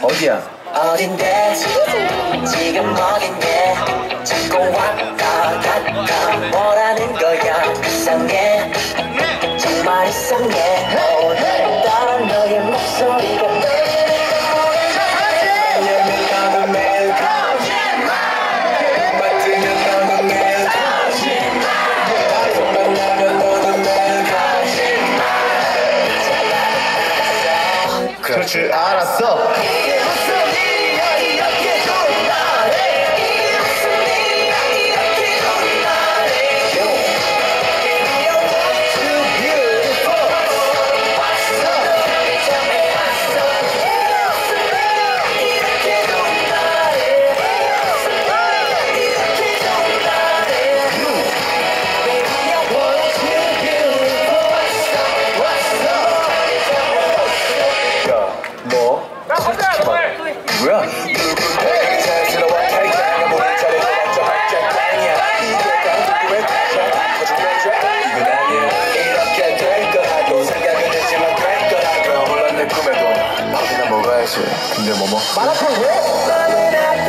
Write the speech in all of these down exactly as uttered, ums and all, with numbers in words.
어디야? 어딘데 지금 어딘데 자꾸 왔다 갔다 뭐라는 거야 이상해 정말 이상해 오늘따라 너의 목소리가 왜냐면 너는 매일 거짓말 그만 들면 너는 매일 거짓말 나를 만나면 너는 매일 거짓말 그럴 줄 알았어. 뭐야? 이렇게 될 거라고 생각은 했지만 될 거라고 물론 내 꿈에도 밥이나 먹어야지. 근데 뭐 먹? 마라탕 왜?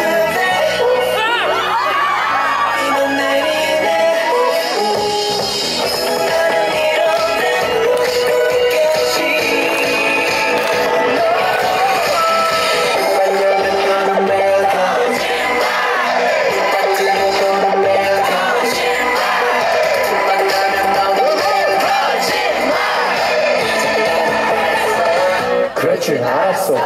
그럴 줄 알았어.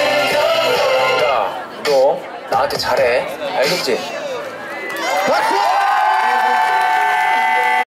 나한테 잘해. 알겠지?